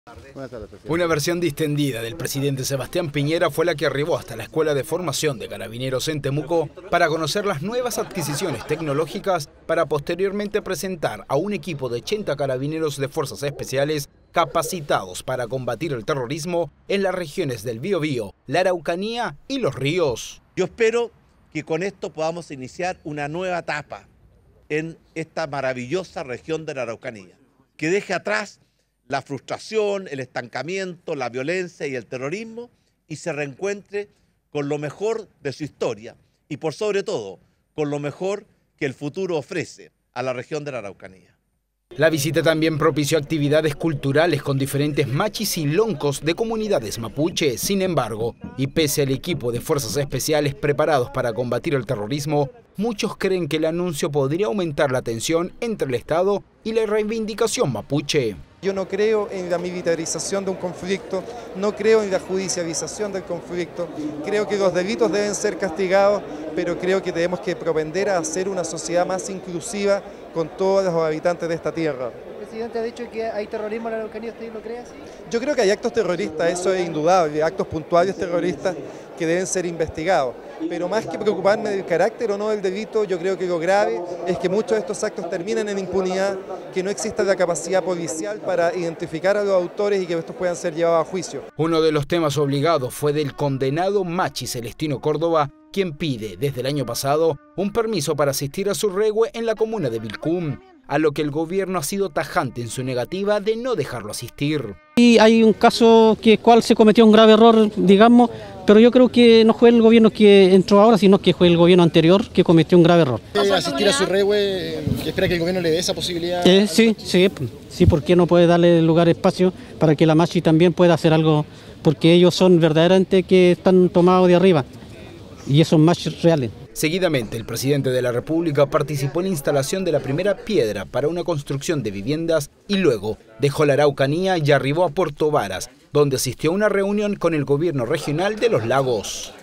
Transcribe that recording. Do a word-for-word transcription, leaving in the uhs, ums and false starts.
Una versión distendida del presidente Sebastián Piñera fue la que arribó hasta la Escuela de Formación de Carabineros en Temuco para conocer las nuevas adquisiciones tecnológicas para posteriormente presentar a un equipo de ochenta carabineros de fuerzas especiales capacitados para combatir el terrorismo en las regiones del Biobío, la Araucanía y Los Ríos. Yo espero que con esto podamos iniciar una nueva etapa en esta maravillosa región de la Araucanía, que deje atrás la frustración, el estancamiento, la violencia y el terrorismo y se reencuentre con lo mejor de su historia y por sobre todo con lo mejor que el futuro ofrece a la región de la Araucanía. La visita también propició actividades culturales con diferentes machis y loncos de comunidades mapuche. Sin embargo, y pese al equipo de fuerzas especiales preparados para combatir el terrorismo, muchos creen que el anuncio podría aumentar la tensión entre el Estado y la reivindicación mapuche. Yo no creo en la militarización de un conflicto, no creo en la judicialización del conflicto, creo que los delitos deben ser castigados, pero creo que tenemos que propender a hacer una sociedad más inclusiva con todos los habitantes de esta tierra. El presidente ha dicho que hay terrorismo en la Araucanía, ¿usted lo cree así? Yo creo que hay actos terroristas, eso es indudable, actos puntuales terroristas que deben ser investigados. Pero más que preocuparme del carácter o no del delito, yo creo que lo grave es que muchos de estos actos terminen en impunidad, que no exista la capacidad policial para identificar a los autores y que estos puedan ser llevados a juicio. Uno de los temas obligados fue del condenado machi Celestino Córdoba, quien pide desde el año pasado un permiso para asistir a su rehue en la comuna de Vilcún, a lo que el gobierno ha sido tajante en su negativa de no dejarlo asistir. Y hay un caso que cual se cometió un grave error, digamos, pero yo creo que no fue el gobierno que entró ahora, sino que fue el gobierno anterior que cometió un grave error. ¿Asistir a su rehue, que espera que el gobierno le dé esa posibilidad? Eh, sí, sí, sí, ¿por qué no puede darle lugar, espacio para que la machi también pueda hacer algo? Porque ellos son verdaderamente que están tomados de arriba y esos machis reales. Seguidamente, el presidente de la República participó en la instalación de la primera piedra para una construcción de viviendas y luego dejó la Araucanía y arribó a Puerto Varas, donde asistió a una reunión con el gobierno regional de Los Lagos.